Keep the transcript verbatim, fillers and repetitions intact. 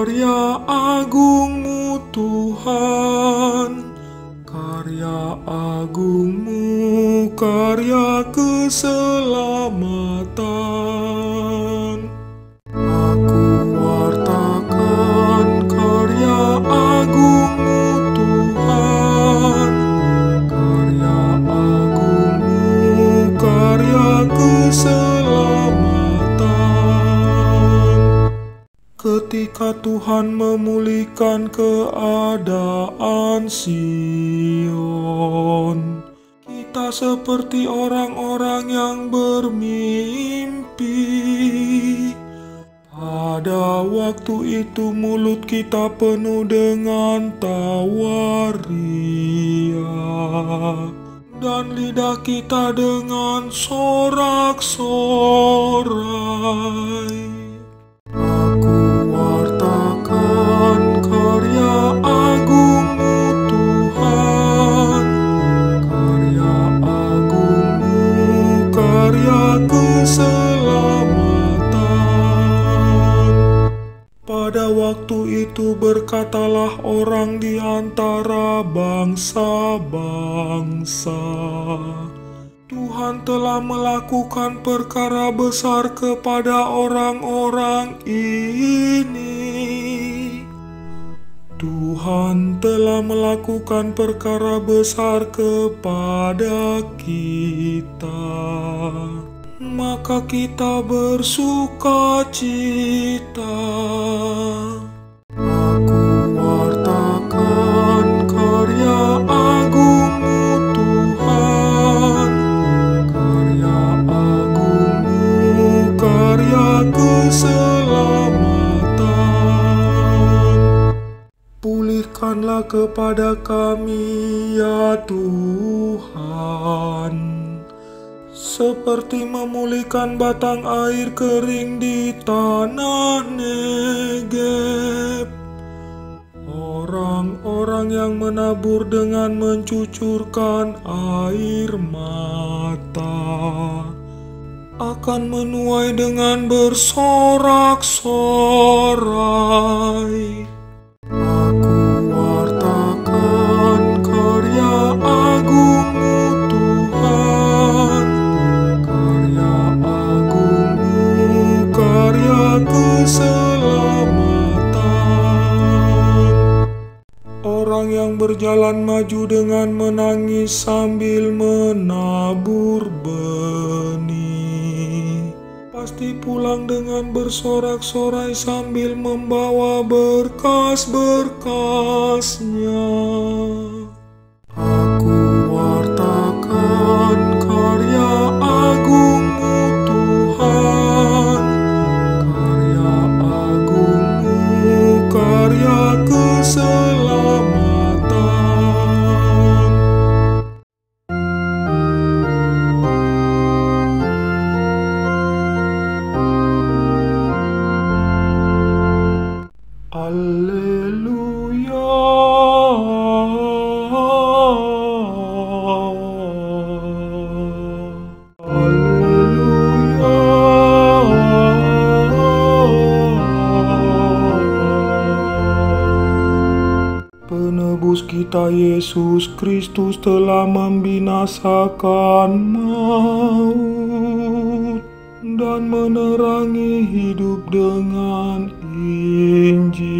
Karya agungmu Tuhan, karya agungmu, karya keselamatan. Aku wartakan karya agungmu Tuhan, karya agungmu, karya keselamatan. Ketika Tuhan memulihkan keadaan Sion, kita seperti orang-orang yang bermimpi. Pada waktu itu mulut kita penuh dengan tawa ria, dan lidah kita dengan sorak-sorai. Aku wartakan karya agungmu Tuhan, karya agungmu, karya keselamatan. Pada waktu itu berkatalah orang di antara bangsa-bangsa, Tuhan telah melakukan perkara besar kepada orang-orang ini. Tuhan telah melakukan perkara besar kepada kita, maka kita bersuka cita. Aku wartakan karya agungmu Tuhan, karya agungmu, karya keselamatan. Pulihkanlah kepada kami ya Tuhan, seperti memulihkan batang air kering di tanah Negeb. Orang-orang yang menabur dengan mencucurkan air mata akan menuai dengan bersorak-sorai. Aku wartakan karya agungmu Tuhan, karya agungmu, karya keselamatan. Orang yang berjalan maju dengan menangis sambil menabur benih, pasti pulang dengan bersorak-sorai sambil membawa berkas-berkasnya. Aku wartakan karya agungmu Tuhan, karya agungmu, karya keselamatan. Haleluya. Haleluya. Penebus kita Yesus Kristus telah membinasakan maut dan menerangi hidup dengan Injil.